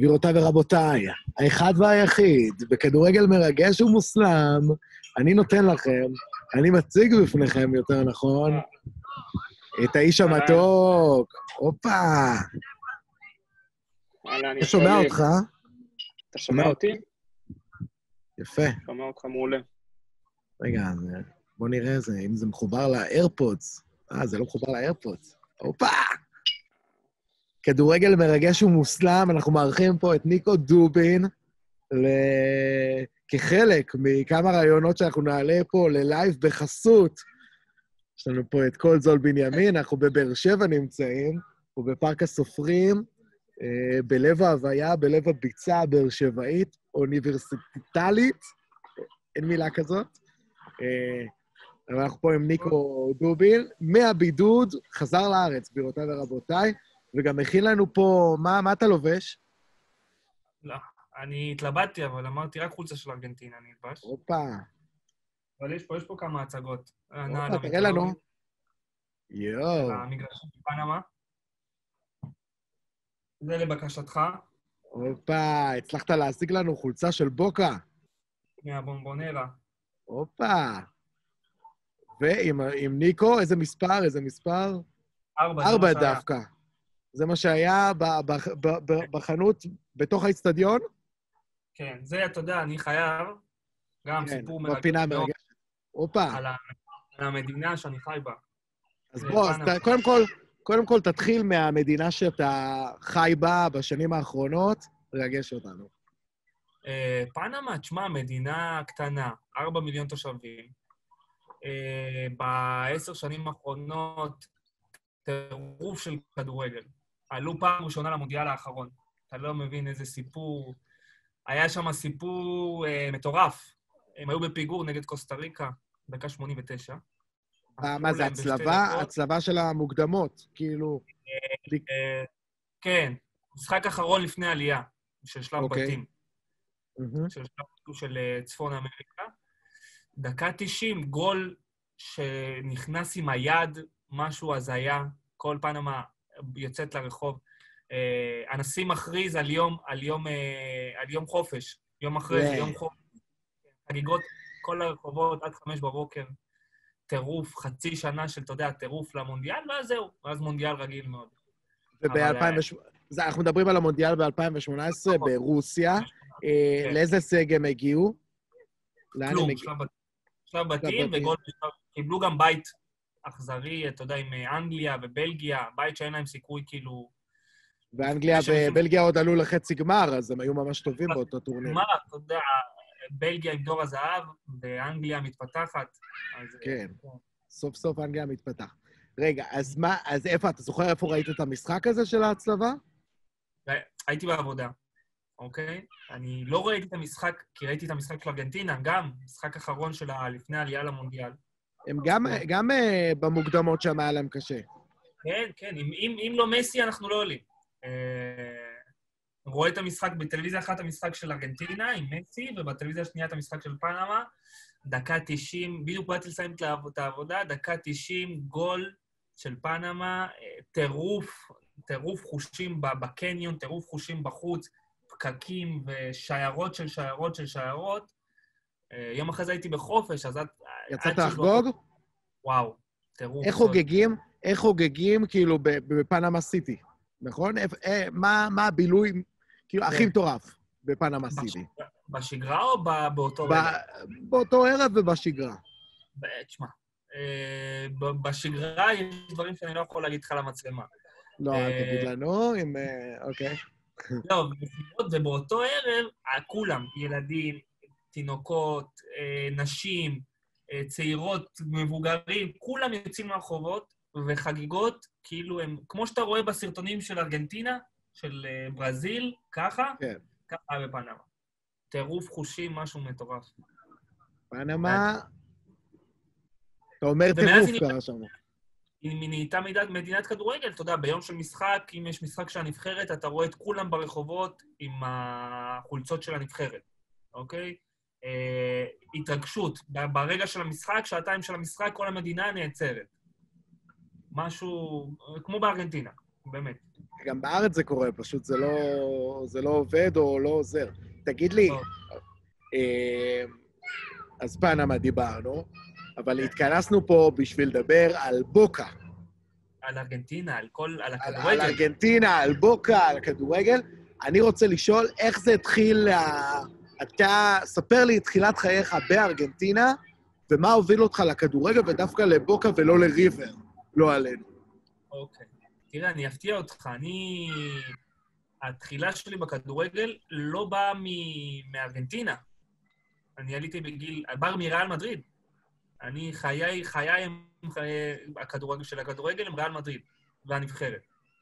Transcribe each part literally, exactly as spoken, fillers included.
גבירותיי ורבותיי, האחד והיחיד, בכדורגל מרגש ומוסלם, אני נותן לכם, אני מציג בפניכם יותר נכון, את האיש המתוק. הופה. אני שומע אותך. אתה שומע אותי? יפה. שומע אותך מעולה. רגע, בוא נראה אם זה מחובר לאיירפודס. אה, זה לא מחובר לאיירפודס. הופה! כדורגל מרגש ומוסלם, אנחנו מארחים פה את ניקו דובין, ל... כחלק מכמה רעיונות שאנחנו נעלה פה ללייב בחסות. יש לנו פה את כל זול בנימין, אנחנו בבאר שבע נמצאים, ובפארק הסופרים, בלב ההוויה, בלב הביצה הבאר שבעית, אוניברסיטלית, אין מילה כזאת. אבל אנחנו פה עם ניקו דובין, מהבידוד, חזר לארץ, גבירותיי ורבותיי, וגם הכין לנו פה, מה, מה אתה לובש? לא, אני התלבטתי, אבל אמרתי רק חולצה של ארגנטינה, אני אלבש. הופה. אבל יש פה, יש פה כמה הצגות. הופה, תראה לנו. יואו. המגרשים בפנמה. זה לבקשתך. הופה, הצלחת להשיג לנו חולצה של בוקה. מהבונבונרה. הופה. ועם ניקו, איזה מספר, איזה מספר? ארבע, ארבע דווקא. זה מה שהיה בחנות, בתוך האצטדיון? כן, זה, אתה יודע, אני חייב, גם סיפור מרגש. בפינה מרגשת. הופה. על המדינה שאני חי בה. אז בוא, קודם כל, קודם כל תתחיל מהמדינה שאתה חי בה בשנים האחרונות, רגש אותנו. פנמה, תשמע, מדינה קטנה, ארבע מיליון תושבים. בעשר שנים האחרונות, טירוף של כדורגל. עלו פעם ראשונה למונדיאל האחרון. אתה לא מבין איזה סיפור. היה שם סיפור אה, מטורף. הם היו בפיגור נגד קוסטה ריקה, דקה שמונים ותשע. מה זה, הצלבה? הצלבה של המוקדמות, כאילו... אה, אה, כן, משחק אחרון לפני עלייה, של שלב okay. בתים. Mm-hmm. של שלב של צפון אמריקה. דקה תשעים, גול שנכנס עם היד, משהו הזיה, כל פנמה יוצאת לרחוב. Uh, הנשיא מכריז על יום, על יום, uh, על יום חופש, יום אחרי זה, יום חופש. חגיגות כל הרחובות עד חמש בבוקר, טירוף, חצי שנה של, אתה יודע, טירוף למונדיאל, ואז זהו, ואז מונדיאל רגיל מאוד. וב-אלפיים ושמונה עשרה, אנחנו מדברים על המונדיאל ב-אלפיים ושמונה עשרה, ברוסיה. לאיזה הישג הם הגיעו? כלום, שלב בתים, וגול, קיבלו גם בית אכזרי, אתה יודע, עם אנגליה ובלגיה, בית שאין להם סיכוי, כאילו... ואנגליה ובלגיה עוד עלו לחצי גמר, אז הם היו ממש טובים באותו טורניר. גמר, אתה יודע, בלגיה עם דור הזהב, ואנגליה מתפתחת. כן, סוף סוף אנגליה מתפתחת. רגע, אז מה, אז איפה, אתה זוכר איפה ראית את המשחק הזה של ההצלבה? הייתי בעבודה, אוקיי? אני לא ראיתי את המשחק, כי ראיתי את המשחק של ארגנטינה, גם משחק אחרון שלה לפני העלייה למונדיאל. הם גם, גם uh, במוקדמות שם היה להם קשה. כן, כן. אם, אם, אם לא מסי, אנחנו לא עולים. Uh, רואה את המשחק, בטלוויזיה אחת המשחק של ארגנטינה עם מסי, ובטלוויזיה השנייה את המשחק של פנמה, דקה תשעים, בדיוק באתי לסיים את העבודה, דקה תשעים, גול של פנמה, טירוף, טירוף חושים בקניון, טירוף חושים בחוץ, פקקים ושיירות של שיירות של שיירות. יום אחרי זה הייתי בחופש, אז את... יצאת לחגוג? וואו, טירוף. איך חוגגים, איך חוגגים כאילו בפנמה סיטי, נכון? מה הבילוי, כאילו, הכי מטורף בפנמה סיטי? בשגרה או באותו רגע? באותו ערב ובשגרה. תשמע, בשגרה יש דברים שאני לא יכול להגיד לך למצלמה. לא, אל תגיד לנו, אם... אוקיי. לא, ובאותו ערב, כולם, ילדים, תינוקות, נשים, צעירות, מבוגרים, כולם יוצאים מהרחובות וחגיגות, כאילו הם, כמו שאתה רואה בסרטונים של ארגנטינה, של ברזיל, ככה, כן. ככה בפנמה. טירוף חושים, משהו מטורף. פנמה, אתה אומר טירוף קרה שם. היא נהייתה מדינת כדורגל, אתה יודע, ביום של משחק, אם יש משחק של הנבחרת, אתה רואה את כולם ברחובות עם החולצות של הנבחרת, אוקיי? אה, התרגשות. ברגע של המשחק, שעתיים של המשחק, כל המדינה נעצרת. משהו, כמו בארגנטינה, באמת. גם בארץ זה קורה, פשוט זה לא, זה לא עובד או לא עוזר. תגיד לי, אה, אז פנמה דיברנו, אבל התכנסנו פה בשביל לדבר על בוקה. על ארגנטינה, על כל, על על, הכדורגל. על ארגנטינה, על בוקה, על הכדורגל. אני רוצה לשאול איך זה התחיל, אתה, ספר לי את תחילת חייך בארגנטינה, ומה הוביל אותך לכדורגל ודווקא לבוקה ולא לריבר, לא עלינו. אוקיי. תראה, אני אפתיע אותך. אני... התחילה שלי בכדורגל לא באה מ- מארגנטינה. אני עליתי בגיל... בא מריאל מדריד. אני חיי, חיי הם חיי הכדורגל של הכדורגל עם ריאל מדריד, והנבחרת.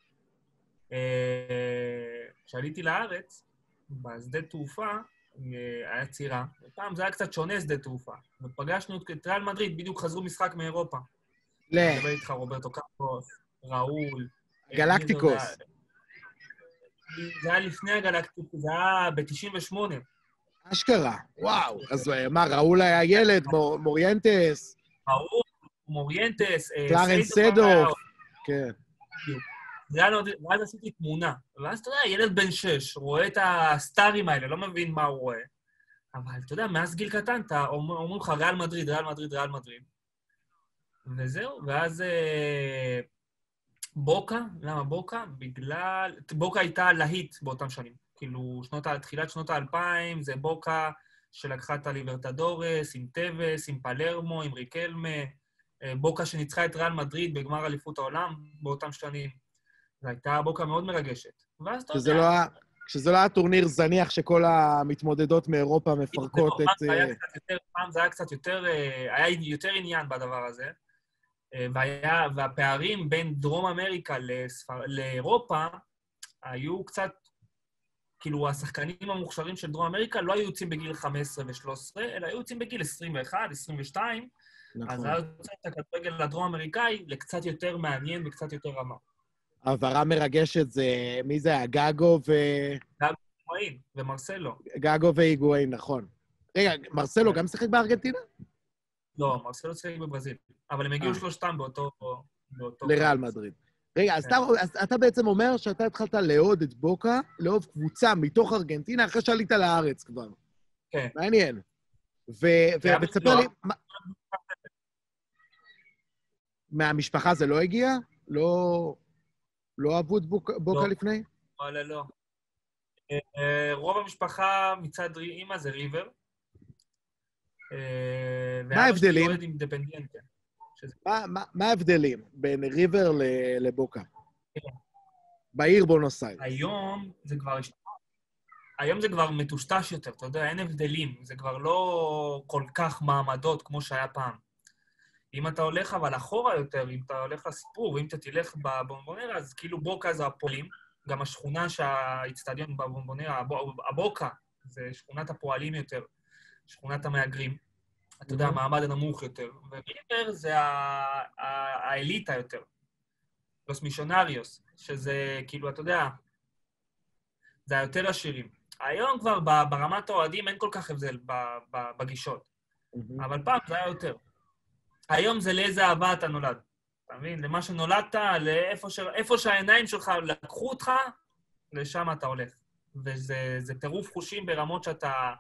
כשעליתי לארץ, בשדה תעופה, היה צירה. פעם זה היה קצת שונה שדה תעופה. ופגשנו את ריאל מדריד, בדיוק חזרו משחק מאירופה. לא. אני מדבר איתך, רוברטו קרלוס, ראול. גלקטיקוס. זה היה לפני הגלקטיקוס, זה היה ב-תשעים ושמונה. אשכרה, וואו. אז מה, ראול היה ילד, מוריינטס? ראול, מוריינטס, קלרנס סדוף. כן. ואז עשיתי תמונה. ואז, אתה יודע, ילד בן שש, רואה את הסטארים האלה, לא מבין מה הוא רואה. אבל, אתה יודע, מאז גיל קטן, אתה אומרים לך, ריאל מדריד, ריאל מדריד, ריאל מדריד. וזהו, ואז בוקה, למה בוקה? בגלל... בוקה הייתה להיט באותם שנים. כאילו, שנות, תחילת שנות האלפיים, זה בוקה שלקחה את הליברטדורס, עם טווס, עם פלרמו, עם ריקלמה, בוקה שניצחה את ריאל מדריד בגמר אליפות העולם באותם שנים. זו הייתה בוקה מאוד מרגשת. ואז אתה יודע... לא היה, שזה לא היה טורניר זניח שכל המתמודדות מאירופה מפרקות לא, את... פעם, היה יותר, פעם זה היה קצת יותר... היה יותר עניין בדבר הזה. והיה, והפערים בין דרום אמריקה לספר, לאירופה היו קצת... כאילו, השחקנים המוכשרים של דרום אמריקה לא היו יוצאים בגיל חמש עשרה ו-שלוש עשרה, אלא היו יוצאים בגיל עשרים ואחת, עשרים ושתיים, נכון. אז היה יוצא את הכדורגל לדרום אמריקאי לקצת יותר מעניין וקצת יותר רמה. העברה מרגשת זה, מי זה היה? גאגו ו... גאגו והיגואין, ומרסלו. גאגו והיגואין, נכון. רגע, מרסלו גם שיחק בארגנטינה? לא, מרסלו שיחק בברזיל, אבל הם הגיעו שלושתם באותו... לריאל מדריד. רגע, אז אתה בעצם אומר שאתה התחלת לאהוד את בוקה, לאהוב קבוצה מתוך ארגנטינה, אחרי שעלית לארץ כבר. כן. מעניין. ותספר לי... מהמשפחה זה לא הגיע? לא אהבו את בוקה לפני? לא, לא. רוב המשפחה מצד אמא זה ריבר. מה ההבדלים? ואבא שלי אוהד אינדפנדיאנטה. מה ההבדלים בין ריבר לבוקה? בעיר בונוס איירס. היום זה כבר... היום זה כבר מטושטש יותר, אתה יודע, אין הבדלים. זה כבר לא כל כך מעמדות כמו שהיה פעם. אם אתה הולך אבל אחורה יותר, אם אתה הולך לסיפור, ואם אתה תלך בבומבונרה, אז כאילו בוקה זה הפועלים. גם השכונה שהאצטדיון בבומבונרה, הבוקה, זה שכונת הפועלים יותר, שכונת המהגרים. אתה יודע, המעמד הנמוך יותר. וריבר זה האליטה יותר. לוס מישונריוס, שזה כאילו, אתה יודע, זה היותר עשירים. היום כבר ברמת האוהדים אין כל כך הבדל בגישות. אבל פעם זה היה יותר. היום זה לאיזה אהבה אתה נולד. אתה מבין? למה שנולדת, לאיפה שהעיניים שלך לקחו אותך, לשם אתה הולך. וזה טירוף חושים ברמות שאתה...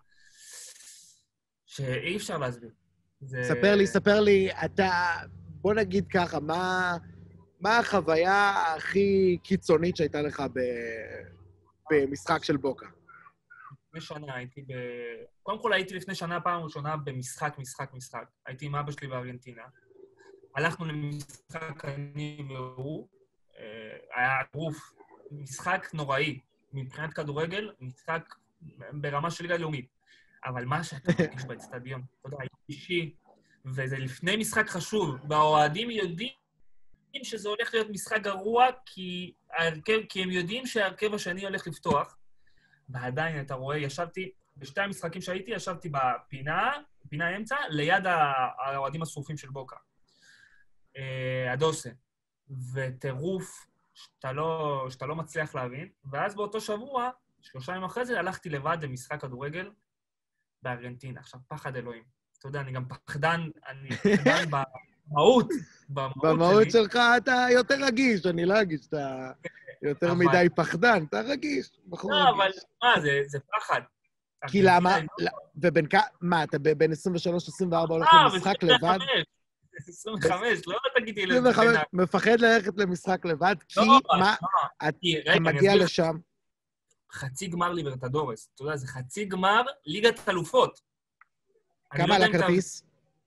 שאי אפשר להסביר. זה... ספר לי, ספר לי, אתה... בוא נגיד ככה, מה, מה החוויה הכי קיצונית שהייתה לך ב... במשחק של בוקה? לפני שנה הייתי ב... קודם כל הייתי לפני שנה פעם ראשונה במשחק, משחק, משחק. הייתי עם אבא שלי בארגנטינה. הלכנו למשחק אני והוא. היה רוף, משחק נוראי. מבחינת כדורגל, משחק ברמה של ליגה לאומית. אבל מה שאתה מרגיש באצטדיון, אתה יודע, אישי, וזה לפני משחק חשוב, והאוהדים יודעים שזה הולך להיות משחק גרוע, כי, ההרכב, כי הם יודעים שההרכב השני הולך לפתוח, ועדיין, אתה רואה, ישבתי, בשתי המשחקים שהייתי, ישבתי בפינה, פינה אמצע, ליד האוהדים השרופים של בוקה. הדוסה. וטירוף שאתה לא, שאתה לא מצליח להבין, ואז באותו שבוע, שלושה ימים אחרי זה, הלכתי לבד למשחק כדורגל בארגנטינה. עכשיו, פחד אלוהים. אתה יודע, אני גם פחדן, אני פחדן במהות. במהות שלך אתה יותר רגיש, אני לא אגיש את ה... יותר מדי פחדן, אתה רגיש, בחור רגיש. לא, אבל מה, זה פחד. כי למה? ובין כמה, מה, אתה בין עשרים ושלוש עשרים וארבע הולך למשחק לבד? עשרים וחמש, לא תגידי לזה. עשרים וחמש, מפחד ללכת למשחק לבד, כי מה, אתה מגיע לשם. חצי גמר ליברטדורס, אתה יודע, זה חצי גמר ליגת אלופות. כמה על הכרטיס?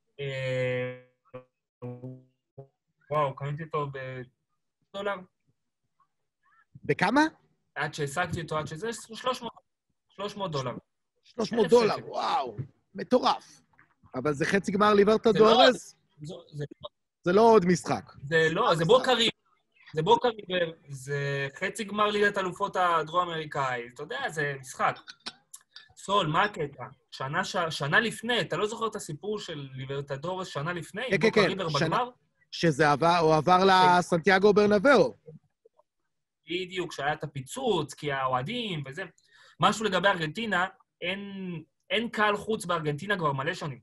וואו, קניתי אותו בדולר. בכמה? עד שהשגתי אותו, עד שזה שלוש מאות דולר. שלוש מאות דולר, וואו, מטורף. אבל זה חצי גמר ליברטדורס? זה לא עוד משחק. זה לא, זה בוקה ריבר. זה בוקה ריבר, זה חצי גמר ליגת אלופות הדרום-אמריקאי. אתה יודע, זה משחק. סול, מה הקטע? שנה, ש... שנה לפני, אתה לא זוכר את הסיפור של ליברטדורס שנה לפני? כן, כן, כן. שנה... שזה עבר, הוא עבר לסנטיאגו ברנבאו. בדיוק, שהיה את הפיצוץ, כי האוהדים וזה. משהו לגבי ארגנטינה, אין, אין קהל חוץ בארגנטינה כבר מלא שנים.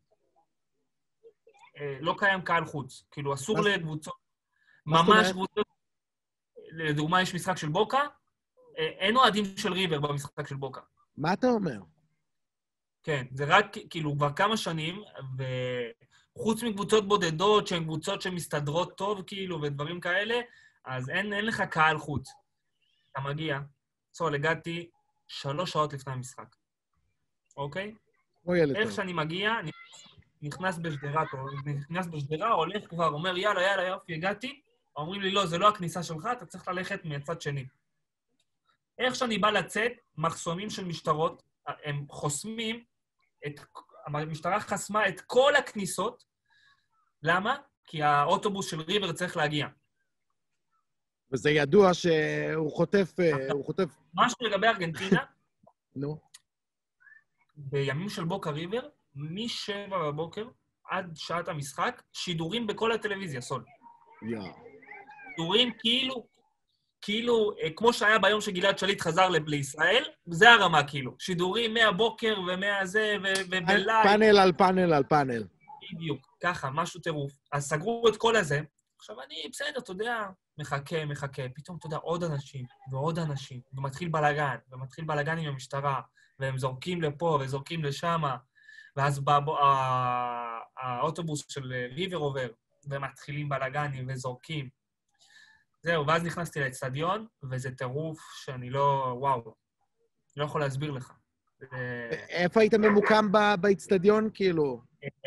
לא קיים קהל חוץ. כאילו, אסור לקבוצות. ממש קבוצות. לדוגמה, יש משחק של בוקה, אין אוהדים של ריבר במשחק של בוקה. מה אתה אומר? כן, זה רק, כאילו, כבר כמה שנים, וחוץ מקבוצות בודדות, שהן קבוצות שמסתדרות טוב, כאילו, ודברים כאלה, אז אין, אין לך קהל חוץ. אתה מגיע, סול, הגעתי שלוש שעות לפני המשחק. אוקיי? כמו ילד. איך שאני מגיע, נכנס בשדרה, נכנס בשדרה, הולך כבר, אומר, יאללה, יאללה, יופי, הגעתי. אומרים לי, לא, זה לא הכניסה שלך, אתה צריך ללכת מהצד שני. איך שאני בא לצאת, מחסומים של משטרות, הם חוסמים, את, המשטרה חסמה את כל הכניסות. למה? כי האוטובוס של ריבר צריך להגיע. וזה ידוע שהוא חוטף... הוא חוטף... משהו לגבי ארגנטינה, נו. בימים של בוקה ריבר, משבע בבוקר עד שעת המשחק, שידורים בכל הטלוויזיה, סול. יאו. שידורים כאילו, כאילו, כמו שהיה ביום שגלעד שליט חזר לישראל, זה הרמה כאילו. שידורים מהבוקר ומהזה ובלייב. פאנל על פאנל על פאנל. בדיוק, ככה, משהו טירוף. אז סגרו את כל הזה. עכשיו אני, בסדר, אתה יודע, מחכה, מחכה. פתאום, אתה יודע, עוד אנשים ועוד אנשים, ומתחיל בלגן, ומתחיל בלגן עם המשטרה, והם זורקים לפה וזורקים לשם, ואז האוטובוס של ריבר עובר, ומתחילים בלגנים וזורקים. זהו, ואז נכנסתי לאצטדיון, וזה טירוף שאני לא, וואו, לא יכול להסביר לך. איפה היית ממוקם באצטדיון, כאילו?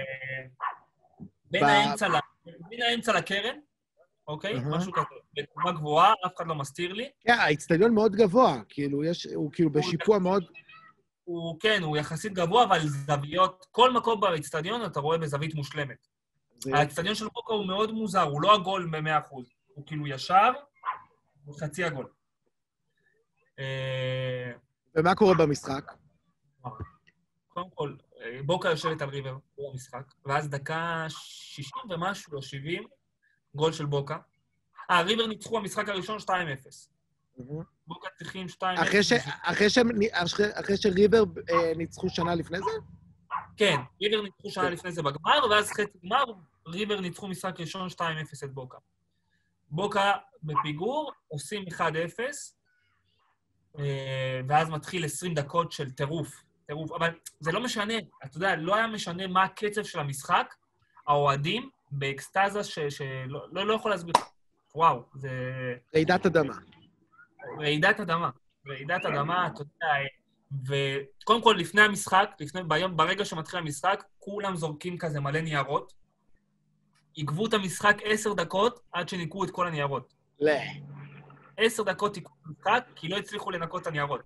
בין האמצע לקרן, אוקיי? משהו כזה, בתקומה גבוהה, אף אחד לא מסתיר לי. כן, האצטדיון מאוד גבוה, כאילו, הוא כאילו בשיפוע מאוד... הוא, כן, הוא יחסית גבוה, אבל זוויות, כל מקום באצטדיון אתה רואה בזווית מושלמת. האצטדיון של בוקה הוא מאוד מוזר, הוא לא עגול ב-מאה אחוז. הוא כאילו ישר, הוא חצי עגול. ומה קורה במשחק? קודם כל, בוקה יושבת על ריבר, הוא המשחק, ואז דקה שישים ומשהו, או שבעים, גול של בוקה. אה, ריבר ניצחו המשחק הראשון שתיים אפס. בוקה צריכים שתיים אפס. אחרי שריבר ניצחו שנה לפני זה? כן, ריבר ניצחו שנה לפני זה בגמר, ואז חצי גמר, ריבר ניצחו משחק ראשון שתיים אפס את בוקה. בוקה בפיגור, עושים אחד אפס, ואז מתחיל עשרים דקות של טירוף, טירוף. אבל זה לא משנה, אתה יודע, לא היה משנה מה הקצב של המשחק, האוהדים באקסטאזה שלא לא, לא יכול להסביר. וואו, זה... רעידת אדמה. רעידת אדמה. רעידת אדמה, אתה יודע, וקודם כל, לפני המשחק, לפני, ביום, ברגע שמתחיל המשחק, כולם זורקים כזה מלא ניירות, עיכבו את המשחק עשר דקות עד שניקו את כל הניירות. לא. עשר דקות עיכבו את המשחק, כי לא הצליחו לנקות את הניירות.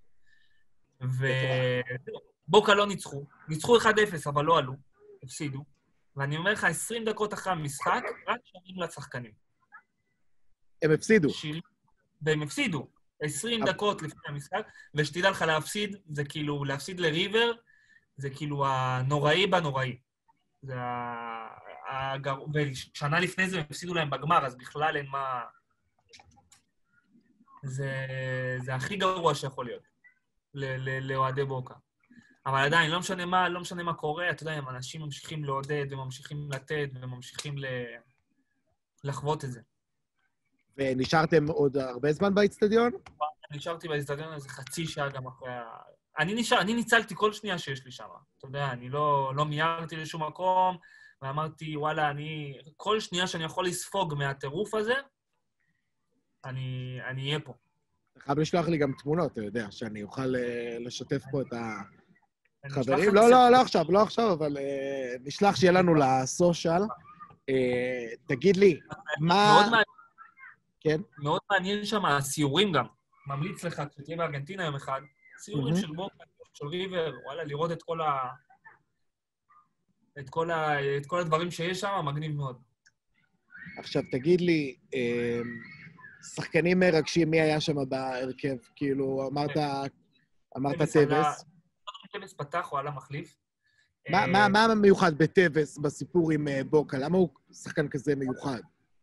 ובוקה לא ניצחו. ניצחו אחד אפס, אבל לא עלו. הפסידו. ואני אומר לך, עשרים דקות אחרי המשחק, רק שרים לשחקנים. הם הפסידו. שיר... והם הפסידו. עשרים דקות לפני המשחק, ושתדע לך להפסיד, זה כאילו, להפסיד לריבר, זה כאילו הנוראי בנוראי. זה הגר... ושנה לפני זה הם הפסידו להם בגמר, אז בכלל אין מה... זה, זה הכי גרוע שיכול להיות, לאוהדי בוקה. אבל עדיין, לא משנה מה, לא משנה מה קורה, אתה יודע, הם אנשים ממשיכים לעודד, וממשיכים לתת, וממשיכים ל... לחוות את זה. ונשארתם עוד הרבה זמן באצטדיון? נשארתי באצטדיון איזה חצי שעה גם אחרי ה... אני נשאר, אני ניצלתי כל שנייה שיש לי שם. אתה יודע, אני לא, לא מיירתי לשום מקום, ואמרתי, וואלה, אני... כל שנייה שאני יכול לספוג מהטירוף הזה, אני, אני אהיה פה. אתה חייב לשלוח לי גם תמונות, אתה יודע, שאני אוכל לשתף פה את החברים. לא, לא, לא עכשיו, לא עכשיו, אבל נשלח שיהיה לנו לסושיאל. תגיד לי, מה... מאוד מעניין. כן? מאוד מעניין שם, הסיורים גם. ממליץ לך, כשתהיה בארגנטינה יום אחד, סיורים של בוקה, של ריבר, וואלה, לראות את כל ה... את כל ה... את כל הדברים שיש שם, מגניב מאוד. עכשיו, תגיד לי, שחקנים מרגשים, מי היה שם בהרכב? כאילו, אמרת, אמרת טבס. טבס פתח, הוא עלה מחליף. מה המיוחד בטבס בסיפור עם בוקה? למה הוא שחקן כזה מיוחד?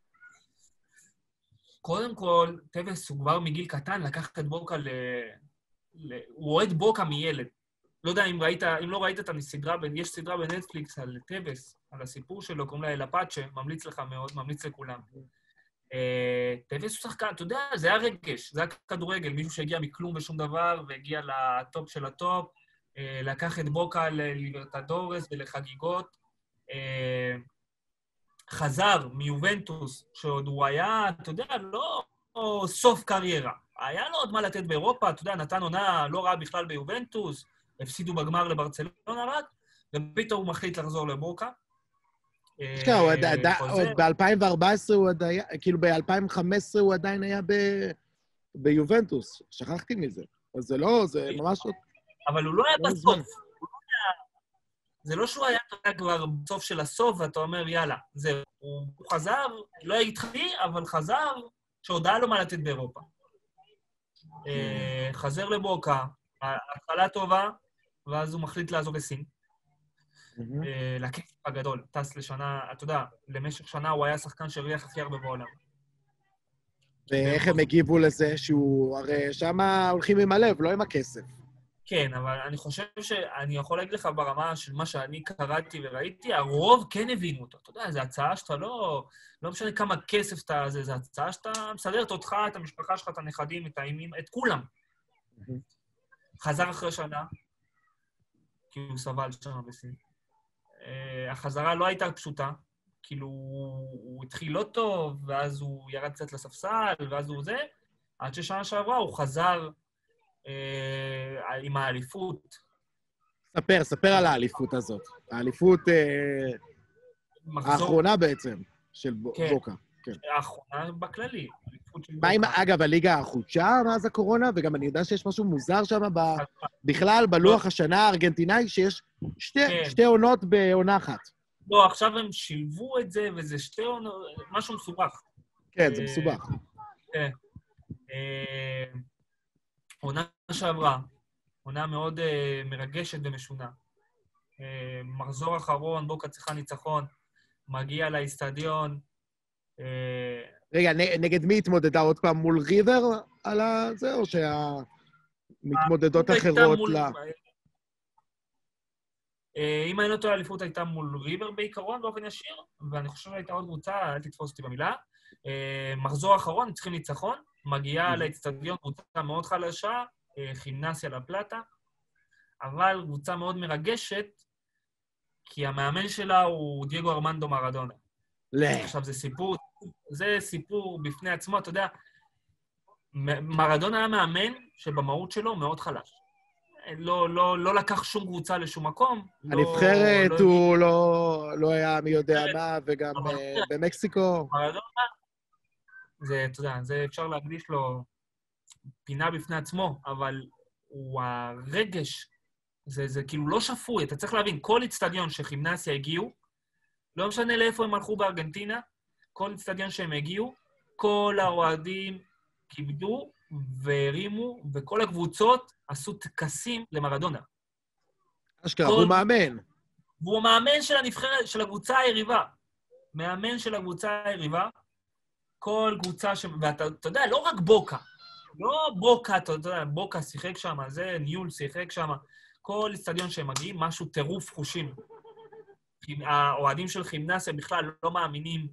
קודם כל, טבס הוא כבר מגיל קטן לקח את בוקה ל... הוא אוהד בוקה מילד. לא יודע אם ראית, אם לא ראית את הסדרה, יש סדרה בנטפליקס על טבס, על הסיפור שלו, קוראים לה אל אפאצ'ה, ממליץ לך מאוד, ממליץ לכולם. טבס הוא שחקן, אתה יודע, זה היה רגש, זה היה כדורגל, מישהו שהגיע מכלום ושום דבר, והגיע לטופ של הטופ, לקח את בוקה לליברטדורס ולחגיגות, חזר מיובנטוס, שעוד הוא היה, אתה יודע, לא סוף קריירה. היה לו עוד מה לתת באירופה, אתה יודע, נתן עונה לא רעה בכלל ביובנטוס, הפסידו בגמר לברצלונה רק, ופתאום הוא מחליט לחזור לבוקה. עוד ב-אלפיים וארבע עשרה הוא עדיין, כאילו ב-אלפיים וחמש עשרה הוא עדיין היה ביובנטוס, שכחתי מזה. אז זה לא, זה ממש... אבל הוא לא היה בסוף. זה לא שהוא היה כבר בסוף של הסוף, ואתה אומר, יאללה, זהו. הוא חזר, לא התחיל, אבל חזר, שהודעה לו מה לתת באירופה. חזר לבוקה, התחלה טובה, ואז הוא מחליט לעזוב לסין. לכסף הגדול, טס לשנה, אתה יודע, למשך שנה הוא היה שחקן שהרוויח הכי הרבה בעולם. ואיך הם הגיבו לזה שהוא, הרי שמה הולכים עם הלב, לא עם הכסף. כן, אבל אני חושב שאני יכול להגיד לך ברמה של מה שאני קראתי וראיתי, הרוב כן הבינו אותו. אתה יודע, זו הצעה שאתה לא... לא משנה כמה כסף אתה... זו הצעה שאתה מסדרת אותך, את המשפחה שלך, את הנכדים, את האימים, את כולם. חזר אחרי שנה, כי הוא סבל שם בסין. החזרה לא הייתה פשוטה, כאילו הוא התחיל לא טוב, ואז הוא ירד קצת לספסל, ואז הוא זה, עד ששנה שעברה הוא חזר אה, עם האליפות. ספר, ספר על האליפות הזאת. האליפות אה, מחזור... האחרונה בעצם, של כן, בוקה. כן, האחרונה בכללי. מה עם, אגב, הליגה החודשה מאז הקורונה, וגם אני יודע שיש משהו מוזר שם ב... בכלל, בלוח השנה הארגנטינאי, שיש שתי, כן. שתי עונות בעונה אחת. לא, עכשיו הם שילבו את זה, וזה שתי עונות, משהו מסובך. כן, זה מסובך. כן. עונה שעברה, עונה מאוד מרגשת ומשונה. מחזור אחרון, בוקה צריכה ניצחון, מגיע לאצטדיון. רגע, נגד מי התמודדה עוד פעם? מול ריבר על זה, או שהמתמודדות אחרות לה? אם אני לא טועה, האליפות הייתה מול ריבר בעיקרון באופן ישיר, ואני חושב שהייתה עוד קבוצה, אל תתפוס אותי במילה. מחזור אחרון, צריכים ניצחון, מגיעה לאצטדיון קבוצה מאוד חלשה, גימנסיה לה פלטה, אבל קבוצה מאוד מרגשת, כי המאמן שלה הוא דייגו ארמנדו מרדונה. עכשיו, זה סיפור, זה סיפור בפני עצמו, אתה יודע, מרדונה היה מאמן שבמהות שלו מאוד חלש. לא, לא, לא לקח שום קבוצה לשום מקום. הנבחרת לא, הוא לא, לא היה מי יודע מה, וגם במקסיקו. מרדונה, זה, אתה יודע, זה אפשר להקדיש לו פינה בפני עצמו, אבל הוא הרגש, זה, זה כאילו לא שפוי, אתה צריך להבין, כל אצטדיון שגימנסיה הגיעו, לא משנה לאיפה הם הלכו בארגנטינה, כל אצטדיון שהם הגיעו, כל האוהדים כיבדו והרימו, וכל הקבוצות עשו טקסים למרדונה. אשכרה, הוא מאמן. והוא מאמן של הנבחרת, של הקבוצה היריבה. מאמן של הקבוצה היריבה, כל קבוצה ש... ואתה אתה יודע, לא רק בוקה, לא בוקה, אתה יודע, בוקה שיחק שם, זה ניול שיחק שם, כל אצטדיון שהם מגיעים, משהו טירוף חושים. האוהדים של גימנסיה בכלל לא מאמינים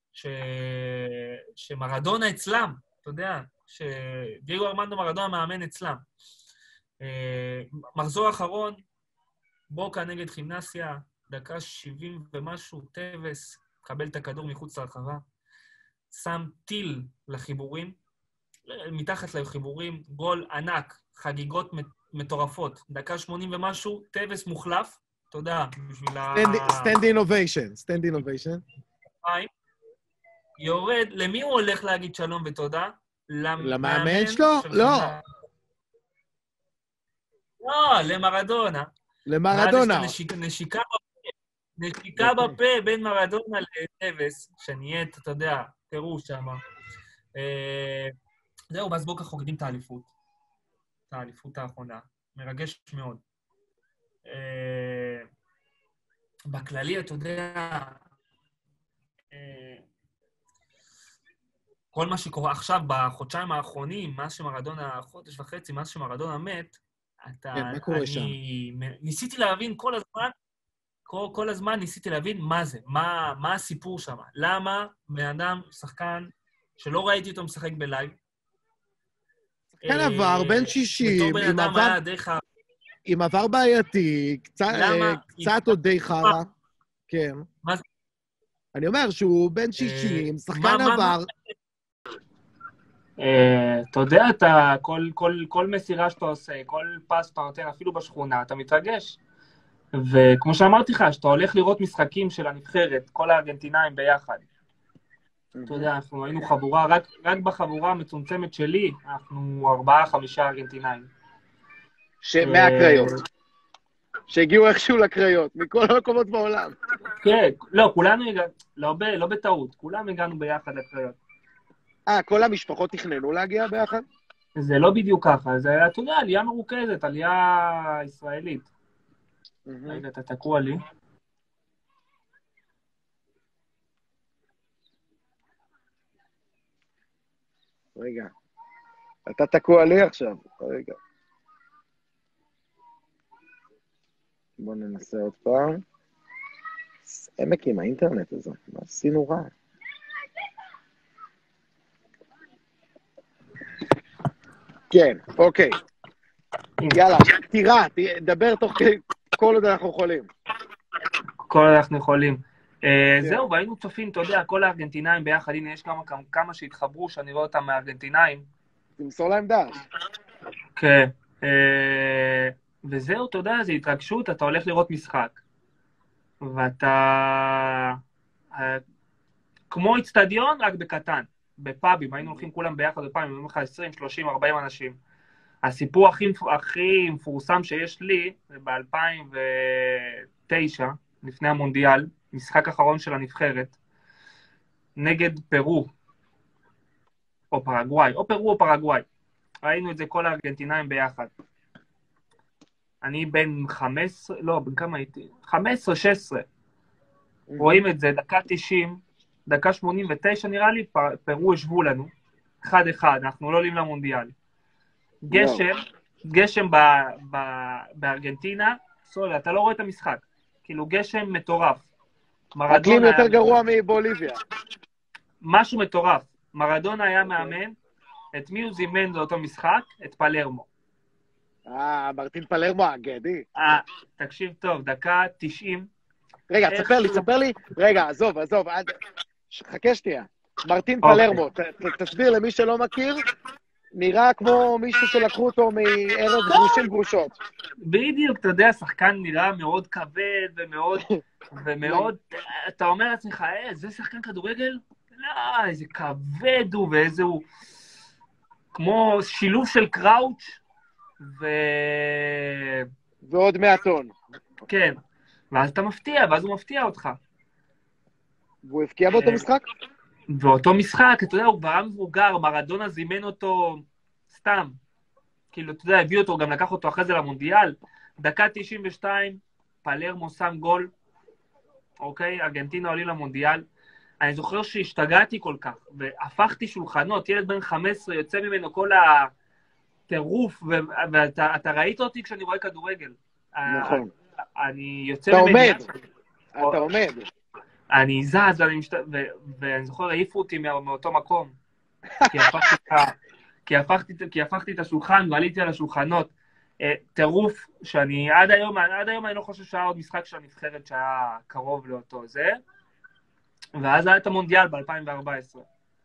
ש... שמרדונה אצלם, אתה יודע, שדייגו ארמנדו מרדונה מאמן אצלם. מחזור אחרון, בוקה נגד חימנסיה, דקה שבעים ומשהו, טבס, קבל את הכדור מחוץ לרחבה, שם טיל לחיבורים, מתחת לחיבורים, גול ענק, חגיגות מטורפות, דקה שמונים ומשהו, טבס מוחלף, תודה, בשביל ה... stand innovation, stand innovation. יורד, למי הוא הולך להגיד שלום ותודה? למאמן שלו? לא. לא, למרדונה. למרדונה. נשיקה בפה, נשיקה בפה בין מרדונה לטבס, שנהיית, אתה יודע, תראו שם. זהו, ואז בוקה חוגגים את האליפות. את האליפות האחרונה. מרגש מאוד. בכללי, אתה יודע, כל מה שקורה עכשיו, בחודשיים האחרונים, מאז שמרדונה, חודש וחצי, מאז שמרדונה מת, אתה... כן, מה קורה שם? אני ניסיתי להבין כל הזמן, כל, כל הזמן ניסיתי להבין מה זה, מה, מה הסיפור שם. למה בן אדם, שחקן, שלא ראיתי אותו משחק בלייב, שחקן עבר, בן שישים, בתור בן אדם היה דרך ה... עם עבר בעייתי, קצת עוד די חרא, כן. מה זה? אני אומר שהוא בן שישים, שחקן עבר... אתה יודע, כל מסירה שאתה עושה, כל פס שאתה נותן, אפילו בשכונה, אתה מתרגש. וכמו שאמרתי לך, שאתה הולך לראות משחקים של הנבחרת, כל הארגנטינאים ביחד. אתה יודע, אנחנו היינו חבורה, רק בחבורה המצומצמת שלי, אנחנו ארבעה, חמישה ארגנטינאים. מהקריות. שהגיעו איכשהו לקריות, מכל המקומות בעולם. כן, לא, כולנו הגענו, לא בטעות, כולם הגענו ביחד לקריות. אה, כל המשפחות תכננו להגיע ביחד? זה לא בדיוק ככה, זה היה, אתה יודע, עלייה מרוכזת, עלייה ישראלית. רגע, אתה תקוע לי. רגע, אתה תקוע לי עכשיו, רגע. בואו ננסה עוד פעם. עמק עם האינטרנט הזה, מה עשינו רע? כן, אוקיי. יאללה, תירה, דבר תוך כל עוד אנחנו יכולים. כל עוד אנחנו יכולים. זהו, והיינו צופים, אתה יודע, כל הארגנטינאים ביחד, הנה יש כמה שהתחברו, שאני רואה אותם מהארגנטינאים. תמסור להם דש. כן. וזהו, אתה יודע, זה התרגשות, אתה הולך לראות משחק. ואתה... כמו אצטדיון, רק בקטן. בפאבים, היינו הולכים כולם ביחד בפאבים, אומרים לך עשרים, שלושים, ארבעים אנשים. הסיפור הכי, הכי מפורסם שיש לי, זה ב-אלפיים ותשע, לפני המונדיאל, משחק אחרון של הנבחרת, נגד פרו, או פרגוואי, או פרו או פרגוואי. ראינו את זה כל הארגנטינאים ביחד. אני בן חמש עשרה, לא, בן כמה הייתי? חמש עשרה, שש עשרה. רואים את זה, דקה תשעים, דקה שמונים ותשע נראה לי, פרו ישבו לנו, אחד אחד, אנחנו לא עולים למונדיאל. גשם, גשם בארגנטינה, סורי, אתה לא רואה את המשחק. כאילו גשם מטורף. אקלים יותר גרוע מבוליביה. משהו מטורף. מרדונה היה מאמן, את מי הוא זימן לאותו משחק? את פלרמו. אה, מרטין פלרמו האגדי. אה, תקשיב טוב, דקה תשעים. רגע, תספר לי, תספר לי. רגע, עזוב, עזוב, חכה שתהיה. מרטין פלרמו, תסביר למי שלא מכיר, נראה כמו מישהו שלקחו אותו מערב גרושים גרושות. בדיוק, אתה יודע, שחקן נראה מאוד כבד ומאוד, ומאוד, אתה אומר לעצמך, אה, זה שחקן כדורגל? לא, איזה כבד הוא ואיזה הוא, כמו שילוב של קראוץ' ו... ועוד מאה טון. כן, ואז אתה מפתיע, ואז הוא מפתיע אותך. והוא הפקיע באותו משחק? באותו משחק, אתה יודע, הוא כבר מבוגר, מרדונה זימן אותו סתם. כאילו, אתה יודע, הביא אותו, גם לקח אותו אחרי זה למונדיאל. דקה תשעים ושתיים, פלרמו שם גול, אוקיי? ארגנטינה עולים למונדיאל. אני זוכר שהשתגעתי כל כך, והפכתי שולחנות, ילד בן חמש עשרה, יוצא ממנו כל הטירוף, ואתה ראית אותי כשאני רואה כדורגל. נכון. אני יוצא אתה ממני... עומד, אתה עומד. אני זז, ואני, משת... ו... ואני זוכר, העיפו אותי מא... מאותו מקום, כי הפכתי, את... כי, הפכתי... כי הפכתי את השולחן ועליתי על השולחנות. טירוף, שאני עד היום, עד היום אני לא חושב שהיה עוד משחק של הנבחרת שהיה קרוב לאותו זה, ואז היה את המונדיאל ב-אלפיים וארבע עשרה,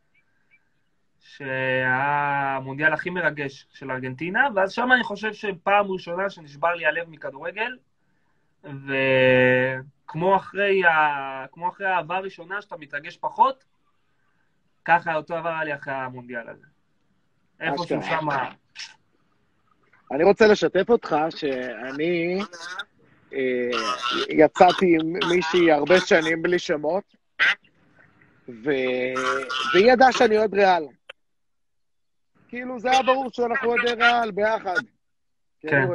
שהיה המונדיאל הכי מרגש של ארגנטינה, ואז שם אני חושב שפעם ראשונה שנשבר לי הלב מכדורגל, וכמו אחרי, ה... כמו אחרי האהבה הראשונה שאתה מתרגש פחות, ככה אותו עבר לי אחרי המונדיאל הזה. איפשהו שם... אני רוצה לשתף אותך שאני אה, יצאתי עם מישהי הרבה שנים בלי שמות, ו... והיא ידעה שאני אוהד ריאל. כאילו זה היה ברור שאנחנו אוהדי ריאל ביחד. כן.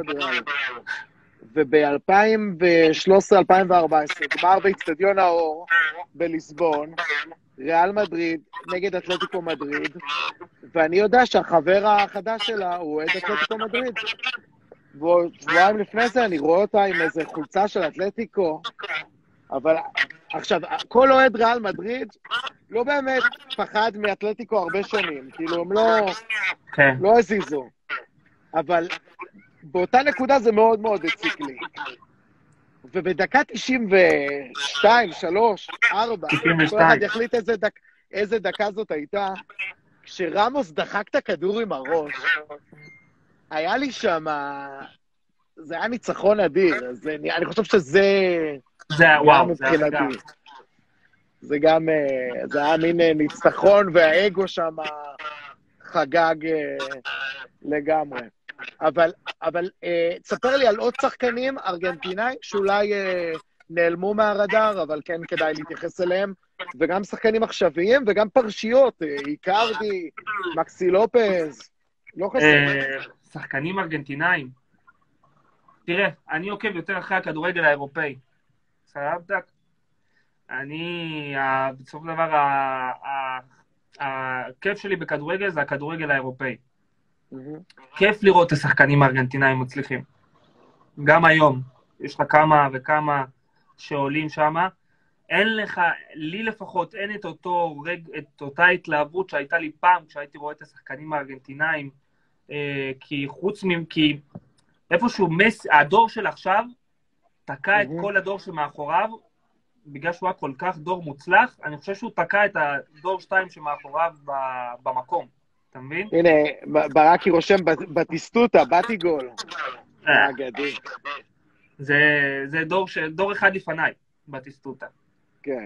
וב-אלפיים ושלוש עשרה אלפיים וארבע עשרה, גמר באצטדיון האור בליסבון, ריאל מדריד נגד אתלטיקו מדריד, ואני יודע שהחבר החדש שלה הוא אוהד אתלטיקו מדריד. ושבועיים לפני זה אני רואה אותה עם איזה חולצה של אתלטיקו, אבל עכשיו, כל אוהד ריאל מדריד לא באמת פחד מאתלטיקו הרבה שנים, כאילו הם לא, כן. לא הזיזו, אבל באותה נקודה זה מאוד מאוד הציק לי. ובדקה תשעים ושתיים, שלוש, ארבע, כל אחד יחליט איזה, דק, איזה דקה זאת הייתה, כשרמוס דחק את הכדור עם הראש, היה לי שם, זה היה ניצחון אדיר, זה, אני חושב שזה... זה וואו, זה היה גם. זה גם, זה היה מין ניצחון, והאגו שם חגג לגמרי. אבל, אבל אה, תספר לי על עוד שחקנים ארגנטינאים שאולי אה, נעלמו מהרדאר, אבל כן כדאי להתייחס אליהם, וגם שחקנים עכשוויים וגם פרשיות, אה, איקרדי, מקסי לופז, לא חסר. אה, שחקנים ארגנטינאים. תראה, אני עוקב יותר אחרי הכדורגל האירופאי. סבתק? אני, בסוף דבר, הכיף שלי בכדורגל זה הכדורגל האירופאי. כיף לראות את השחקנים הארגנטינאים מצליחים. גם היום, יש לך כמה וכמה שעולים שם, אין לך, לי לפחות, אין את אותו רג, את אותה התלהבות שהייתה לי פעם, כשהייתי רואה את השחקנים הארגנטינאים, אה, כי חוץ מהם, כי איפשהו מס, הדור של עכשיו, תקע את כל הדור שמאחוריו, בגלל שהוא היה כל כך דור מוצלח, אני חושב שהוא תקע את הדור שתיים שמאחוריו במקום. אתה מבין? הנה, ברקי רושם בטיסטוטה, באתי גול. אגדי. זה דור, דור אחד לפניי, בטיסטוטה. כן.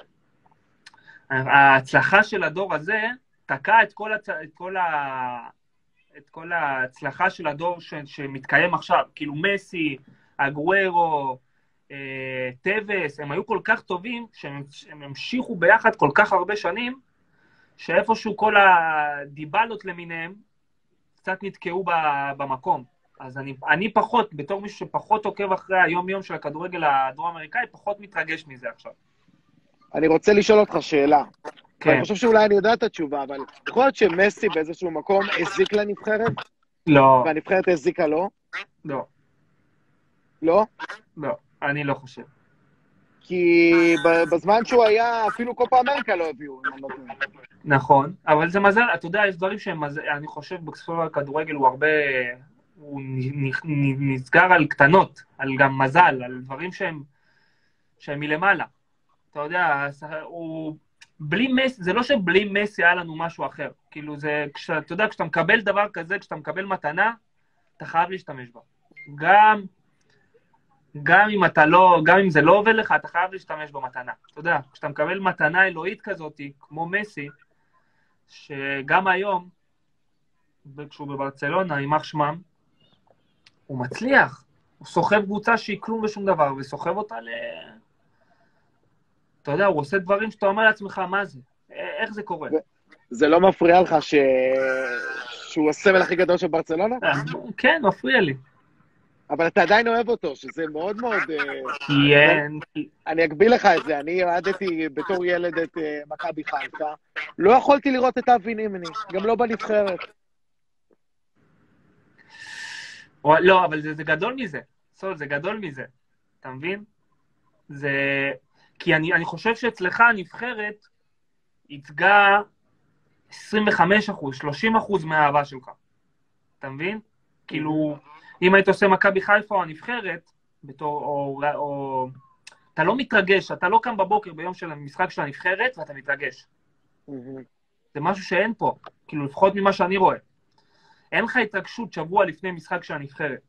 ההצלחה של הדור הזה תקע את כל, הצ... את כל, ה... את כל ההצלחה של הדור ש... שמתקיים עכשיו. כאילו מסי, אגוארו, אה, טווס, הם היו כל כך טובים, שהם הם המשיכו ביחד כל כך הרבה שנים, שאיפשהו כל הדיבלות למיניהם קצת נתקעו במקום. אז אני, אני פחות, בתור מישהו שפחות עוקב אחרי היום-יום של הכדורגל הדרום-אמריקאי, פחות מתרגש מזה עכשיו. אני רוצה לשאול אותך שאלה. כן. אני חושב שאולי אני יודע את התשובה, אבל יכול להיות שמסי באיזשהו מקום הזיק לנבחרת? לא. והנבחרת הזיקה לו? לא. לא? לא, אני לא חושב. כי בזמן שהוא היה, אפילו קופה אמריקה לא הביאו. נכון, אבל זה מזל, אתה יודע, יש דברים שהם מזל, אני חושב בסופו הכדורגל הוא הרבה, הוא נסגר על קטנות, על גם מזל, על דברים שהם, שהם מלמעלה. אתה יודע, הוא, בלי מסי, זה לא שבלי מסי היה לנו משהו אחר. כאילו זה, כשאתה, אתה יודע, כשאתה מקבל דבר כזה, כשאתה מקבל מתנה, אתה חייב להשתמש בה. גם... גם אם אתה לא, גם אם זה לא עובד לך, אתה חייב להשתמש במתנה. אתה יודע, כשאתה מקבל מתנה אלוהית כזאת, כמו מסי, שגם היום, כשהוא בברצלונה, יימח שמם, הוא מצליח. הוא סוחב קבוצה שהיא כלום ושום דבר, וסוחב אותה ל... אתה יודע, הוא עושה דברים שאתה אומר לעצמך, מה זה? איך זה קורה? זה לא מפריע לך ש... שהוא הסמל הכי גדול של ברצלונה? כן, מפריע לי. אבל אתה עדיין אוהב אותו, שזה מאוד מאוד... כן. אני אגביל לך את זה, אני אוהדתי בתור ילד את מכבי חיפה, לא יכולתי לראות את אבי נימני, גם לא בנבחרת. לא, אבל זה גדול מזה, סול, זה גדול מזה, אתה מבין? זה... כי אני, אני חושב שאצלך הנבחרת ייצגה עשרים וחמישה אחוז, שלושים אחוז מהאהבה שלך. אתה מבין? כאילו, אם היית עושה מכבי חיפה או הנבחרת, בתור, או, או, אתה לא מתרגש, אתה לא קם בבוקר ביום של המשחק של הנבחרת, ואתה מתרגש. זה משהו שאין פה, כאילו, לפחות ממה שאני רואה. אין לך התרגשות שבוע לפני משחק של הנבחרת.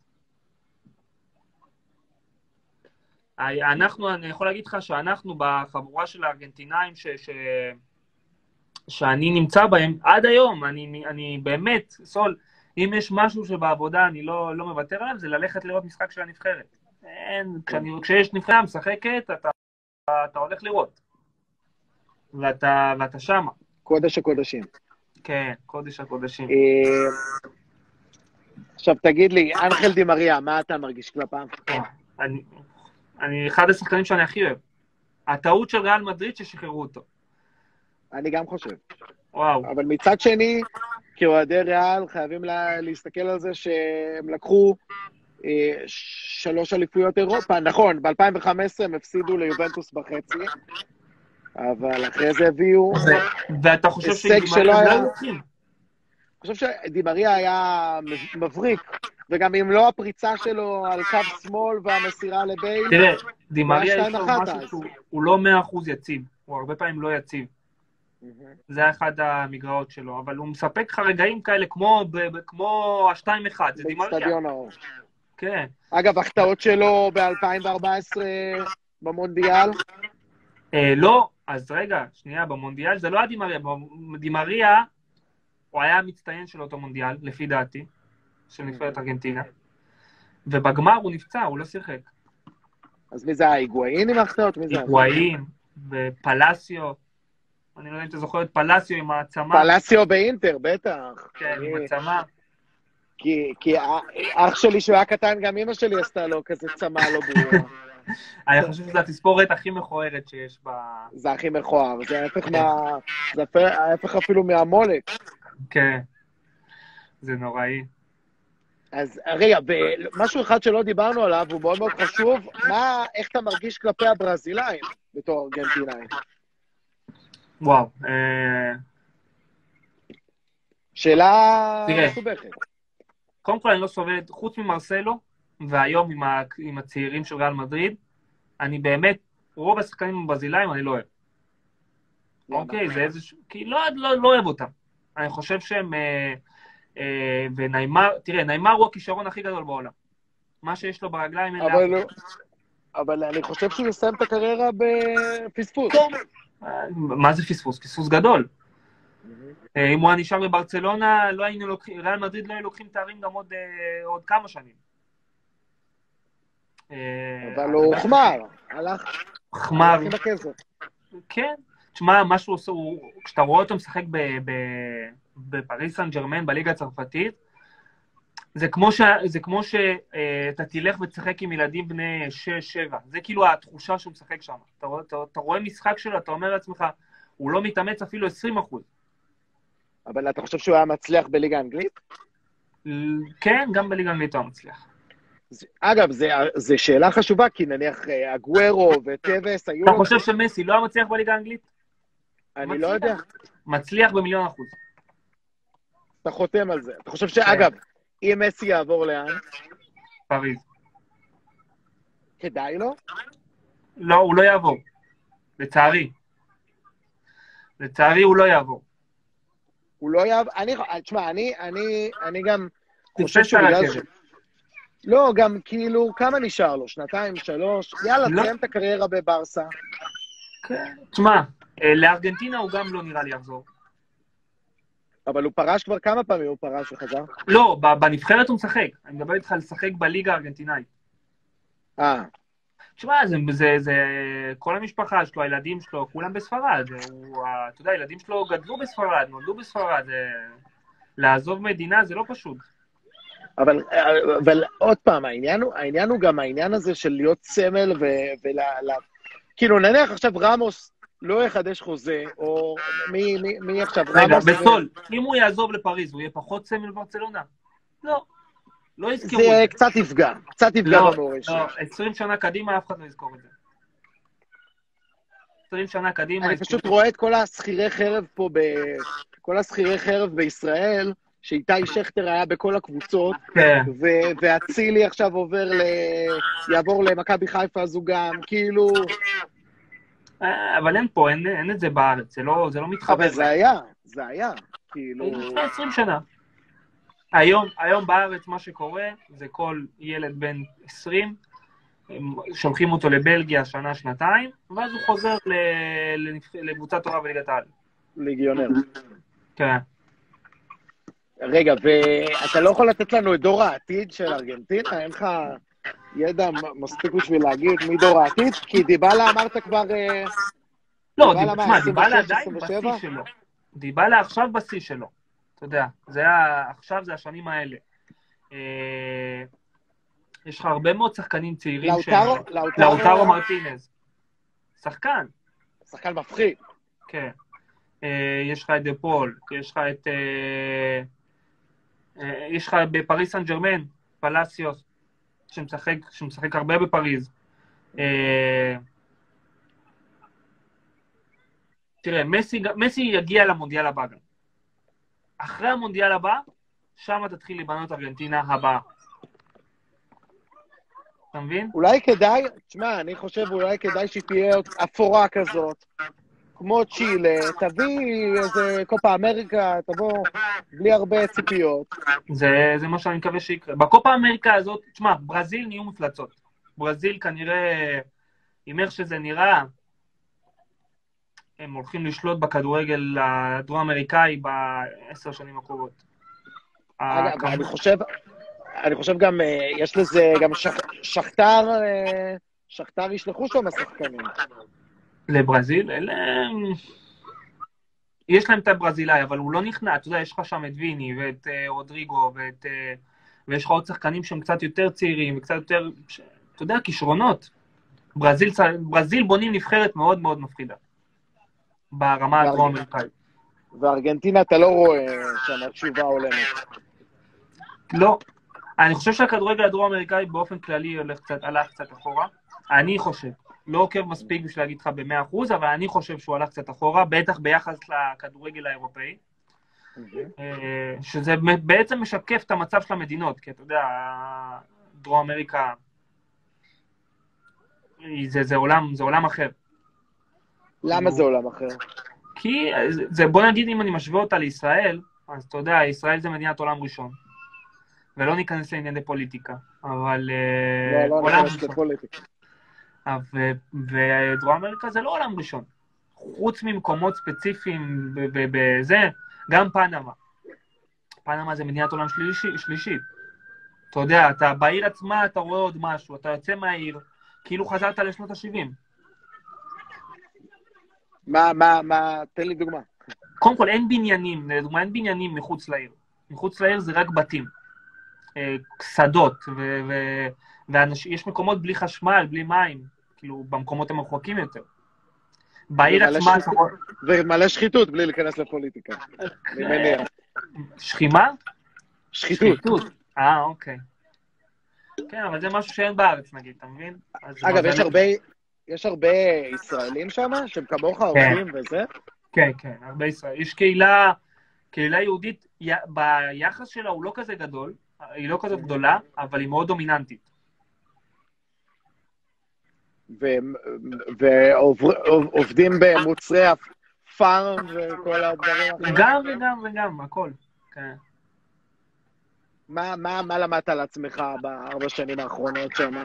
אנחנו, אני יכול להגיד לך שאנחנו בחבורה של הארגנטינאים ש, ש, שאני נמצא בהם, עד היום, אני, אני באמת, סול, אם יש משהו שבעבודה אני לא, לא מוותר עליו, זה ללכת לראות משחק של הנבחרת. אין, כשאני, כשיש נבחרת משחקת, אתה, אתה הולך לראות. ואתה, ואתה שמה. קודש הקודשים. כן, קודש הקודשים. עכשיו תגיד לי, אנחל די מריה, מה אתה מרגיש כלפיו? אני, אני אחד השחקנים שאני הכי אוהב. הטעות של ריאל מדריד ששחררו אותו. אני גם חושב. וואו. אבל מצד שני, כאוהדי ריאל חייבים לה, להסתכל על זה שהם לקחו אה, שלוש אליפויות אירופה. נכון, ב-אלפיים וחמש עשרה הם הפסידו ליובנטוס בחצי, אבל אחרי זה הביאו ואתה חושב הישג שלא היה... אני חושב שדימריה היה מבריק, וגם אם לא הפריצה שלו על קו שמאל והמסירה לבייל... תראה, דימריה יש לו משהו שהוא לא מאה אחוז יציב, הוא הרבה פעמים לא יציב. זה אחד המגרעות שלו, אבל הוא מספק לך רגעים כאלה כמו ה-שתיים אחד, זה דימריה. בסטדיון האור. כן. אגב, החטאות שלו ב-אלפיים וארבע עשרה במונדיאל? לא, אז רגע, שנייה, במונדיאל זה לא היה דימריה, דימריה הוא היה המצטיין של אותו מונדיאל, לפי דעתי, של נבחרת ארגנטינה, ובגמר הוא נפצע, הוא לא שיחק. אז מי זה, היגואין עם החטאות? היגואין ופלסיו, אני לא יודע אם אתה זוכר את פלסיו עם העצמה. פלסיו באינטר, בטח. כן, עם העצמה. כי, כי אח שלי שהוא היה קטן, גם אמא שלי עשתה לו כזה צמה לא ברורה. אני חושב שזו התספורת הכי מכוערת שיש ב... זה הכי מכוער, זה ההפך מה... זה ההפך אפילו מהמולק. כן, זה נוראי. אז רגע, משהו אחד שלא דיברנו עליו, הוא מאוד מאוד חשוב, מה, איך אתה מרגיש כלפי הברזילאים בתור ארגנטינאים? וואו. שאלה מסובכת. קודם כל אני לא סובל, חוץ ממרסלו, והיום עם, ה, עם הצעירים של ריאל מדריד, אני באמת, רוב השחקנים הברזילאים אני לא אוהב. אוקיי, זה איזשהו, כי לא, לא, לא אוהב אותם. אני חושב שהם, אה, אה, וניימר, תראה, ניימר הוא הכישרון הכי גדול בעולם. מה שיש לו ברגליים אין אבל, לא, אבל אני חושב שהוא יסיים את הקריירה בפספוס. מה זה פספוס? פספוס גדול. אם הוא היה נשאר בברצלונה, לא היינו לוקחים, ריאל מדריד לא היו לוקחים תארים גם עוד, עוד כמה שנים. אבל הוא חמר, הלך. חמר. כן. תשמע, מה שהוא עושה, כשאתה רואה אותו משחק בפריס סן ז'רמן, בליגה הצרפתית, זה כמו ש, זה כמו שאתה תלך ותשחק עם ילדים בני שש שבע. זה כאילו התחושה שהוא משחק שם. אתה, אתה, אתה רואה משחק שלו, אתה אומר לעצמך, הוא לא מתאמץ אפילו עשרים אחוז. אבל אתה חושב שהוא היה מצליח בליגה האנגלית? כן, גם בליגה האנגלית הוא היה מצליח. אגב, זו שאלה חשובה, כי נניח אגוארו וטבס היו... אתה חושב שמסי לא היה מצליח בליגה האנגלית? אני לא יודע. מצליח במיליון אחוז. אתה חותם על זה. אתה חושב שאגב, אם מסי יעבור לאן? פריז. כדאי לו? לא, הוא לא יעבור. לצערי. לצערי הוא לא יעבור. הוא לא יעבור? אני, תשמע, אני, אני, אני גם חושב שבגלל ש... לא, גם כאילו, כמה נשאר לו? שנתיים, שלוש? יאללה, תסיים את הקריירה בברסה. כן. תשמע, לארגנטינה הוא גם לא נראה לי יחזור. אבל הוא פרש כבר כמה פעמים הוא פרש וחזר? לא, בנבחרת הוא משחק. אני מדבר איתך לשחק בליגה הארגנטינאית. אה. תשמע, זה, זה, זה, כל המשפחה שלו, הילדים שלו, כולם בספרד. הוא, אתה יודע, הילדים שלו גדלו בספרד, נולדו בספרד. זה, לעזוב מדינה זה לא פשוט. אבל, אבל עוד פעם, העניין הוא, העניין הוא גם העניין הזה של להיות סמל ו, ולה, לה, כאילו נניח עכשיו רמוס לא יחדש חוזה, או מי, מי, מי עכשיו רגע, רמוס... רגע, בסול, ו... אם הוא יעזוב לפריז, הוא יהיה פחות סמל ברצלונה? לא, לא יזכרו את זה. זה קצת יפגע, קצת יפגע לא, במורשת. לא, עשרים שנה קדימה אף אחד לא יזכור את זה. עשרים שנה קדימה. אני פשוט רואה את כל השכירי חרב פה, כל השכירי חרב בישראל, שאיתי שכטר היה בכל הקבוצות, והצילי עכשיו עובר ל... יעבור למכבי חיפה, אז הוא גם, כאילו... אבל אין פה, אין את זה בארץ, זה לא מתחבר. אבל זה היה, זה היה, כאילו... לפני עשרים שנה. היום, היום בארץ מה שקורה, זה כל ילד בן עשרים, שולחים אותו לבלגיה שנה, שנתיים, ואז הוא חוזר לקבוצת תורה וליגת העל. ליגיונר. כן. רגע, ואתה לא יכול לתת לנו את דור העתיד של ארגנטינה? אין לך ידע מספיק בשביל להגיד מי דור העתיד? כי דיבלה אמרת כבר... לא, תשמע, דיבלה עדיין בשיא שלו. דיבלה עכשיו בשיא שלו. אתה יודע, עכשיו זה השנים האלה. יש לך הרבה מאוד שחקנים צעירים לאוטרו? לאוטרו מרטינז. שחקן. שחקן מפחיד. כן. יש לך את דפול, יש לך את... יש לך בפריס סן ג'רמן, פלסיוס, שמשחק, שמשחק הרבה בפריז. תראה, מסי, מסי יגיע למונדיאל הבא גם. אחרי המונדיאל הבא, שם תתחיל לבנות ארגנטינה הבאה. אתה מבין? אולי כדאי, תשמע, אני חושב אולי כדאי שתהיה אפורה כזאת, כמו צ'ילה, תביא איזה קופה אמריקה, תבוא בלי הרבה ציפיות. זה, זה מה שאני מקווה שיקרה. בקופה אמריקה הזאת, תשמע, ברזיל נהיו מפלצות. ברזיל כנראה, עם איך שזה נראה, הם הולכים לשלוט בכדורגל הדרום-אמריקאי בעשר שנים הקרובות. אגב, אני חושב, אני חושב גם, יש לזה גם שכתר, שכתר ישלחו שם השחקנים. לברזיל? אלה... יש להם את הברזילאי, אבל הוא לא נכנע. אתה יודע, יש לך שם את ויני ואת רודריגו, ואת... ויש לך עוד שחקנים שהם קצת יותר צעירים, וקצת יותר, אתה יודע, כישרונות. ברזיל, ברזיל בונים נבחרת מאוד מאוד מפחידה. ברמה הדרום-אמריקאית. וארגנטינה אתה לא רואה שם תשובה הולמת. לא. אני חושב שהכדורגל הדרום-אמריקאי באופן כללי הולך קצת, הלך קצת אחורה. אני חושב. לא עוקב מספיק בשביל להגיד לך ב-מאה אחוז, אבל אני חושב שהוא הלך קצת אחורה, בטח ביחס לכדורגל האירופאי. שזה בעצם משקף את המצב של המדינות, כי אתה יודע, דרום אמריקה זה, זה עולם, זה עולם אחר. למה זה עולם אחר? כי זה, בוא נגיד אם אני משווה אותה לישראל, אז אתה יודע, ישראל זה מדינת עולם ראשון. ולא ניכנס לענייני פוליטיקה, אבל... לא, לא ניכנס לפוליטיקה. ודרום אמריקה זה לא עולם ראשון. חוץ ממקומות ספציפיים בזה, גם פנמה. פנמה זה מדינת עולם שלישית. אתה יודע, אתה בעיר עצמה אתה רואה עוד משהו, אתה יוצא מהעיר, כאילו חזרת לשנות ה-שבעים. מה, מה, מה, תן לי דוגמה. קודם כל, אין בניינים, לדוגמה, אין בניינים מחוץ לעיר. מחוץ לעיר זה רק בתים. שדות, ויש מקומות בלי חשמל, בלי מים, כאילו, במקומות המרוחקים יותר. בעיר עצמה... ומלא שחיתות, בלי להיכנס לפוליטיקה. שחימה? שחיתות. אה, אוקיי. כן, אבל זה משהו שאין בארץ, נגיד, אתה מבין? אגב, יש הרבה... יש הרבה ישראלים שם, שהם כמוך עובדים וזה? כן, כן, הרבה ישראלים. יש קהילה, קהילה יהודית, ביחס שלה הוא לא כזה גדול, היא לא כזאת גדולה, אבל היא מאוד דומיננטית. ועובדים במוצרי הפארם וכל הדברים האחרים? גם וגם וגם, הכל, כן. מה למדת על עצמך בארבע שנים האחרונות שם?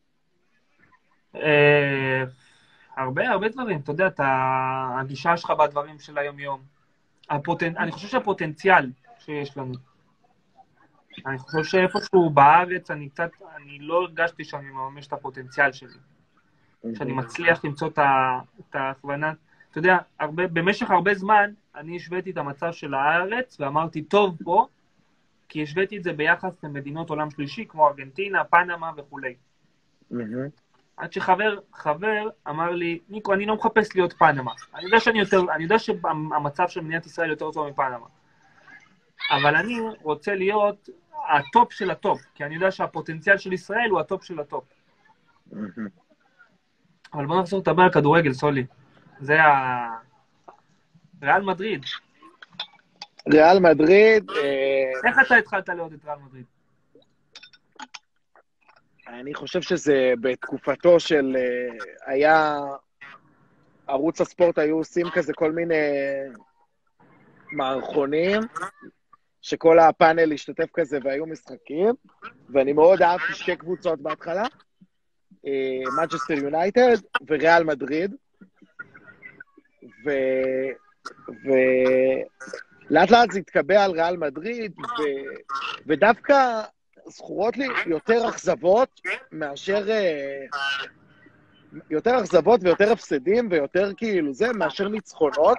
הרבה, הרבה דברים. אתה יודע, הגישה שלך בדברים של היום-יום. אני חושב שהפוטנציאל שיש לנו. אני חושב שאיפשהו בארץ, אני קצת, אני לא הרגשתי שאני ממש את הפוטנציאל שלי. שאני מצליח למצוא את ההכוונה. אתה יודע, במשך הרבה זמן, אני השוויתי את המצב של הארץ, ואמרתי, טוב פה, כי השוויתי את זה ביחס למדינות עולם שלישי, כמו ארגנטינה, פנמה וכולי. עד שחבר, חבר אמר לי, ניקו, אני לא מחפש להיות פנמה. אני יודע שאני יותר, אני יודע שהמצב של מדינת ישראל יותר טוב מפנמה. אבל אני רוצה להיות הטופ של הטופ, כי אני יודע שהפוטנציאל של ישראל הוא הטופ של הטופ. אבל בוא נחזור לדבר על כדורגל, סולי. זה ה... ריאל מדריד. ריאל מדריד... איך אתה התחלת לראות את ריאל מדריד? אני חושב שזה בתקופתו של... היה... ערוץ הספורט היו עושים כזה כל מיני מערכונים, שכל הפאנל השתתף כזה והיו משחקים, ואני מאוד אהבתי שתי קבוצות בהתחלה, מנצ'סטר יונייטד וריאל מדריד, ו... ולאט לאט זה התקבע על ריאל מדריד, ו... ודווקא זכורות לי יותר אכזבות מאשר... יותר אכזבות ויותר הפסדים ויותר כאילו זה, מאשר ניצחונות.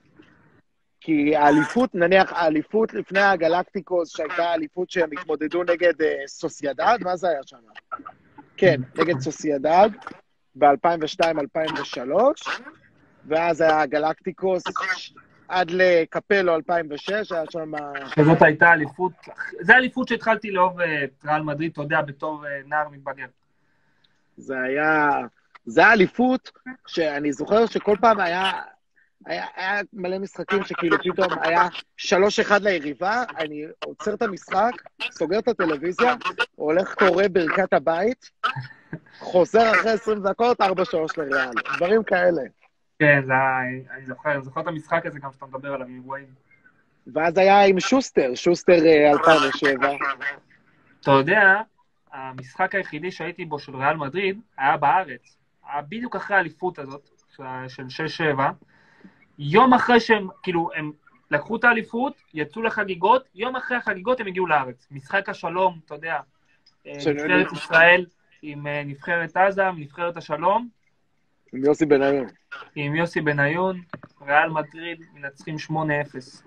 כי האליפות, נניח האליפות לפני הגלקטיקוס, שהייתה האליפות שהם התמודדו נגד אה, סוסיידד, מה זה היה שם? כן, נגד סוסיידד, ב-אלפיים ושתיים אלפיים ושלוש, ואז היה הגלקטיקוס עד לקפלו אלפיים ושש, היה שם... שזאת הייתה אליפות, זה האליפות שהתחלתי לאהוב את ריאל מדריד, אתה יודע, בתור נער מתבגר. זה היה... זה האליפות שאני זוכר שכל פעם היה... היה, היה מלא משחקים שכאילו פתאום היה שלוש אחד ליריבה, אני עוצר את המשחק, סוגר את הטלוויזיה, הולך קורא ברכת הבית, חוזר אחרי עשרים דקות, ארבע שלוש לריאל, דברים כאלה. כן, זה, אני זוכר, אני זוכר את המשחק הזה גם שאתה מדבר עליו, אירועים. ואז היה עם שוסטר, שוסטר אלפיים ושבע. אתה יודע, המשחק היחידי שהייתי בו של ריאל מדריד היה בארץ, היה בדיוק אחרי האליפות הזאת, של שש שבע, יום אחרי שהם, כאילו, הם לקחו את האליפות, יצאו לחגיגות, יום אחרי החגיגות הם הגיעו לארץ. משחק השלום, אתה יודע, נבחרת ישראל עם נבחרת עזה, עם נבחרת השלום. עם יוסי בניון. עם יוסי בניון, ריאל מדריד מנצחים שמונה אפס.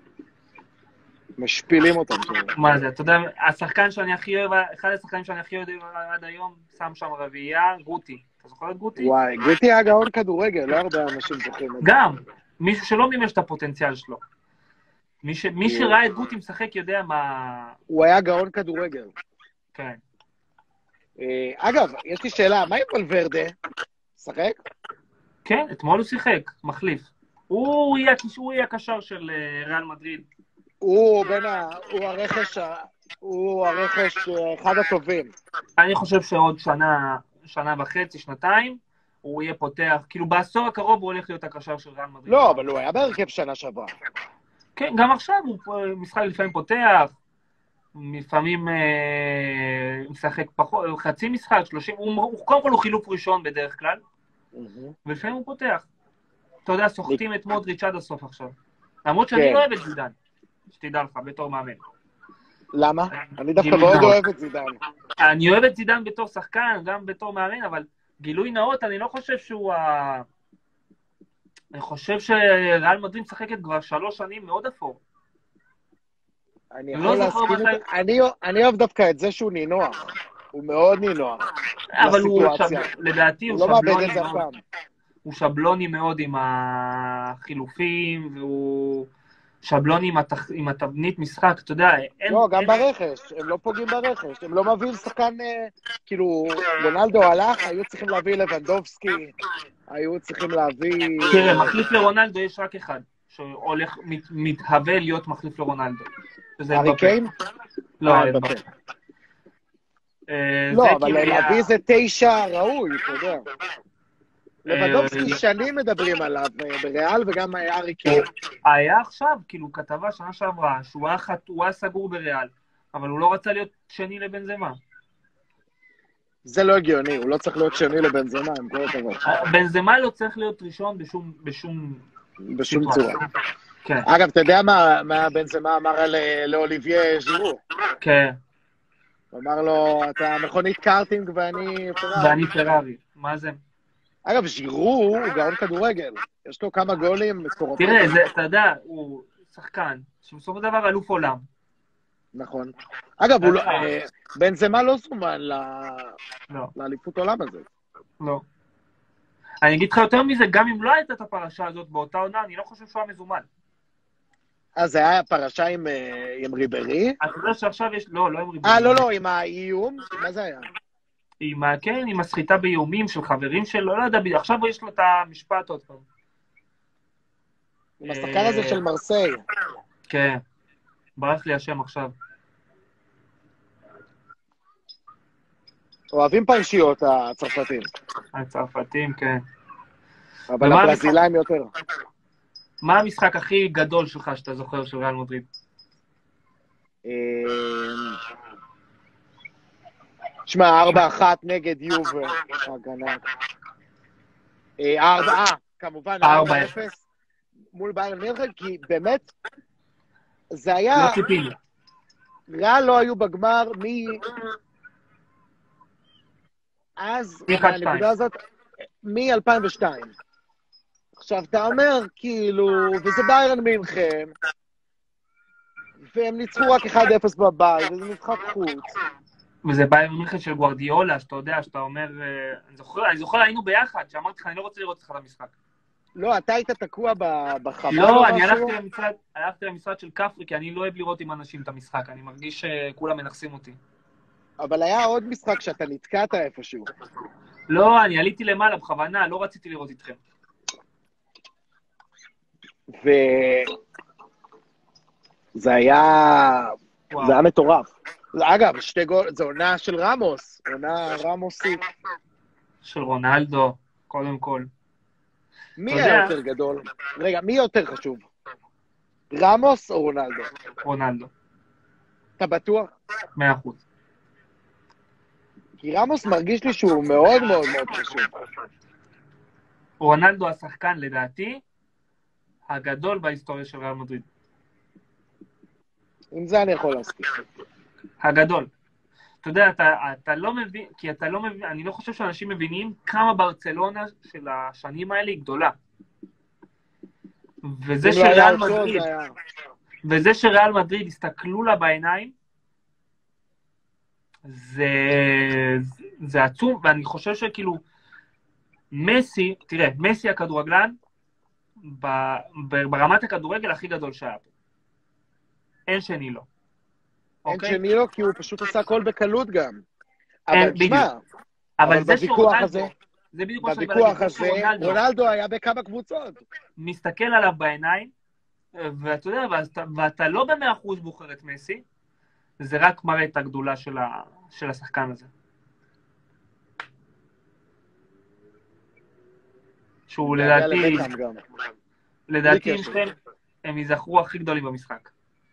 משפילים אותם. מה זה, אתה יודע, השחקן שאני הכי אוהב, אחד השחקנים שאני הכי אוהב עד היום, שם שם רביעייה, גוטי. אתה זוכר את גוטי? וואי, גוטי היה גאון כדורגל, לא הרבה אנשים זוכרים. גם. מישהו שלא מימש את הפוטנציאל שלו. מי, ש... מי שראה את גוטי משחק יודע מה... הוא היה גאון כדורגל. כן. אגב, יש לי שאלה, מה עם ולוורדה? שחק? כן, אתמול הוא שיחק, מחליף. הוא יהיה, הוא יהיה הקשר של ריאל מדריד. הוא בין ה... הוא הרכש, הוא הרכש אחד הטובים. אני חושב שעוד שנה, שנה וחצי, שנתיים, הוא יהיה פותח, כאילו בעשור הקרוב הוא הולך להיות הקשר של ריאל מדריד. לא, אבל הוא היה בהרכב שנה שעברה. כן, גם עכשיו הוא משחק לפעמים פותח, לפעמים משחק פחות, חצי משחק, שלושים, הוא קודם כל הוא חילוף ראשון בדרך כלל, ולפעמים הוא פותח. אתה יודע, סוחטים את מודריץ' עד הסוף עכשיו. למרות שאני לא אוהב את זידן, שתדע לך, בתור מאמן. למה? אני דווקא מאוד אוהב את זידן. אני אוהב את זידן בתור שחקן, גם בתור מאמן, אבל... גילוי נאות, אני לא חושב שהוא ה... אני חושב שריאל מדריד משחקת כבר שלוש שנים מאוד אפור. אני יכול להסכים את זה. אני אוהב דווקא את זה שהוא נינוח. הוא מאוד נינוח. אבל הוא, לדעתי, הוא שבלוני מאוד. הוא שבלוני מאוד עם החילופים, והוא שבלוני עם התבנית משחק, אתה יודע. לא, גם ברכש. הם לא פוגעים ברכש. הם לא מביאים שחקן, כאילו, רונלדו הלך, היו צריכים להביא לבנדובסקי, היו צריכים להביא... תראה, מחליף לרונלדו יש רק אחד, שהולך, מתהווה להיות מחליף לרונלדו. ארי קיין? לא, לא, אבל להביא איזה תשע ראוי, אתה יודע. לבנדובסקי שנים מדברים עליו, בריאל וגם ארי קיין. היה עכשיו, כאילו, כתבה שנה שעברה, שהוא היה סגור בריאל, אבל הוא לא רצה להיות שני לבנזמה. זה לא הגיוני, הוא לא צריך להיות שני לבנזמה, עם כל הכבוד. בנזמה לא צריך להיות ראשון בשום... בשום, בשום צורה. כן. אגב, אתה יודע מה, מה בנזמה אמר לאוליביה ז'ירו? כן. הוא אמר לו, אתה מכונית קארטינג ואני פרארי. ואני פרארי, מה זה? אגב, ז'ירו הוא גאון כדורגל. יש לו כמה גולים מטורפים. תראה, זה, אתה יודע, הוא שחקן, שבסופו של דבר אלוף עולם. נכון. אגב, בנזמה לא זומן לאליפות עולם הזה. לא. אני אגיד לך יותר מזה, גם אם לא הייתה את הפרשה הזאת באותה עונה, אני לא חושב שהוא היה מזומן. אז זה היה פרשה עם ריברי? אתה יודע שעכשיו יש... לא, לא עם ריברי. אה, לא, לא, עם האיום? מה זה היה? עם, כן, עם הסחיטה באיומים של חברים שלו, לא יודע, עכשיו יש לו את המשפט עוד פעם. עם השחקן הזה של מרסיי. כן, ברח לי השם עכשיו. אוהבים פרשיות הצרפתים. הצרפתים, כן. אבל הברזילאים יותר. מה המשחק הכי גדול שלך שאתה זוכר של ריאל מדריד? שמע, ארבע אחת נגד יובה. הגנה. ארבע, כמובן, ארבע אפס מול ביירן מינכן, כי באמת, זה היה... לא ציפינו. ריאל לא היו בגמר מ... אז, מהנקודה הזאת, מ-אלפיים ושתיים. עכשיו, אתה אומר, כאילו, וזה ביירן מינכן, והם ניצחו רק אחד אפס בבית, וזה משחק חוץ. וזה ביירן מינכן של גוארדיולה, שאתה יודע, שאתה אומר... אני זוכר, אני זוכר, היינו ביחד, שאמרתי לך, אני לא רוצה לראות אותך במשחק. לא, אתה היית תקוע בחמר. לא, אני הלכתי למשרד, הלכתי למשרד של כפרי, כי אני לא אוהב לראות עם אנשים את המשחק, אני מרגיש שכולם מנחסים אותי. אבל היה עוד משחק שאתה נתקעת איפשהו. לא, אני עליתי למעלה בכוונה, לא רציתי לראות איתכם. ו... זה היה... זה היה מטורף. אגב, שתי גול, זו עונה של רמוס, עונה רמוסית. של רונלדו, קודם כל. מי היה יותר גדול? רגע, מי יותר חשוב? רמוס או רונלדו? רונלדו. אתה בטוח? מאה אחוז. כי רמוס מרגיש לי שהוא מאוד מאוד מאוד חשוב. רונלדו השחקן, לדעתי, הגדול בהיסטוריה של ריאל מדריד. עם זה אני יכול להסכים. הגדול. אתה יודע, אתה, אתה לא מבין, כי אתה לא מבין, אני לא חושב שאנשים מבינים כמה ברצלונה של השנים האלה היא גדולה. וזה שריאל מדריד, וזה שריאל מדריד הסתכלו לה בעיניים, זה, זה עצום, ואני חושב שכאילו, מסי, תראה, מסי הכדורגלן, ברמת הכדורגל הכי גדול שהיה פה. אין שני לו. אין שני לו, כי הוא פשוט עשה הכל בקלות גם. אבל תשמע, אבל זה בוויכוח הזה, זה בדיוק מה בוויכוח הזה, רונלדו היה בכמה קבוצות. מסתכל עליו בעיניים, ואתה יודע, ואתה לא במאה אחוז בוחר את מסי, זה רק מראה את הגדולה של השחקן הזה. שהוא לדעתי, לדעתי הם יזכרו הכי גדולים במשחק.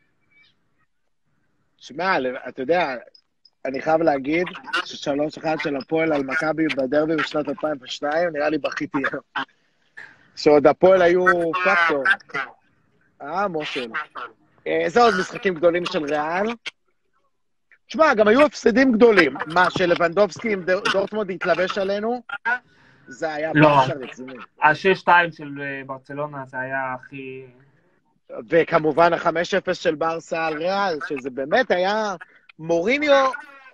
שמע, אתה יודע, אני חייב להגיד ששלוש אחד של הפועל על מכבי בדרבי בשנת אלפיים ושתיים, נראה לי בכיתי. שעוד הפועל היו פקטור. אה, מושל. איזה עוד משחקים גדולים של ריאל? תשמע, גם היו הפסדים גדולים. מה, שלבנדובסקי עם דורטמונד התלבש עלינו? זה היה פרשה רציני. ה-שש שתיים של ברצלונה זה היה הכי... וכמובן ה-חמש אפס של ברסה על ריאל, שזה באמת היה מוריניו,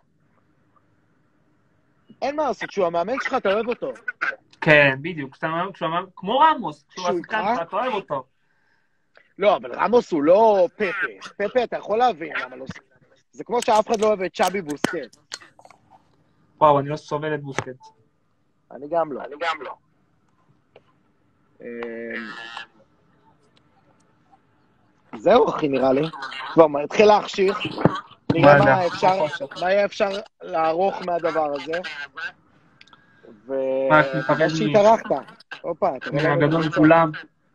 אין מה לעשות, שהוא המאמן שלך, אתה אוהב אותו. כן, בדיוק, כמו רמוס, כשהוא השחקן שלך, אתה אוהב אותו. לא, אבל רמוס הוא לא פפה. פפה, אתה יכול להבין למה לא... זה כמו שאף אחד לא אוהב את צ'אבי בוסקט. וואו, אני לא סובל את בוסקט. אני גם לא. אני גם לא. זהו, אחי, נראה לי. כבר, התחיל להחשיך. נראה מה אפשר, מה יהיה אפשר לערוך מהדבר הזה. ותודה שהתארחת. הופה, אתה רואה... הגדול מכולם.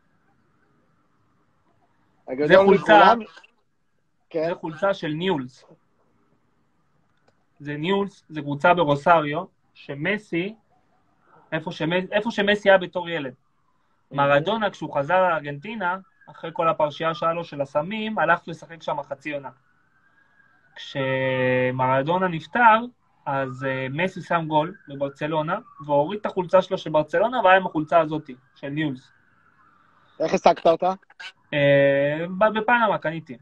הגדול מכולם? זה חולצה של ניולס. זה ניולס, זה קבוצה ברוסריו, שמסי, איפה שמסי היה בתור ילד. מרדונה, כשהוא חזר לארגנטינה, אחרי כל הפרשייה שלו של הסמים, הלך לשחק שם חצי עונה. כשמרדונה נפטר, אז מסי שם גול בברצלונה, והוריד את החולצה שלו של ברצלונה, והיה עם החולצה הזאת, של ניולס. איך השגת אותה? בפנמה, קניתי.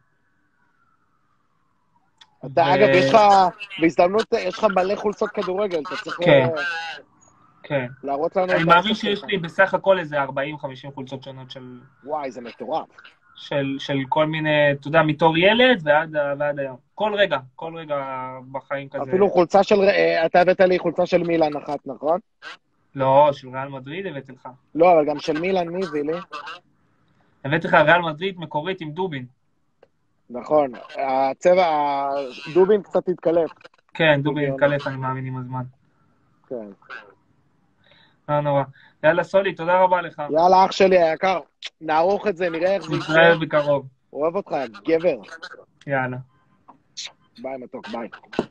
אתה, אגב, יש לך, בהזדמנות, יש לך מלא חולצות כדורגל, אתה צריך להראות לנו... אני מאמין שיש לי בסך הכל איזה ארבעים חמישים חולצות שונות של... וואי, זה מטורף. של כל מיני, אתה יודע, מתור ילד ועד היום. כל רגע, כל רגע בחיים כזה. אפילו חולצה של, אתה הבאת לי חולצה של מילאן אחת, נכון? לא, של ריאל מדריד הבאתי לך. לא, אבל גם של מילאן, מי הביא לי? הבאתי לך ריאל מדריד מקורית עם דובין. נכון, הצבע, דובין קצת התקלף. כן, דובין התקלף, אני מאמין עם הזמן. כן. לא נורא. יאללה, סולי, תודה רבה לך. יאללה, אח שלי היקר, נערוך את זה, נראה איך זה יקרה. נתראה בקרוב. אוהב אותך, גבר. יאללה. ביי מתוק, ביי.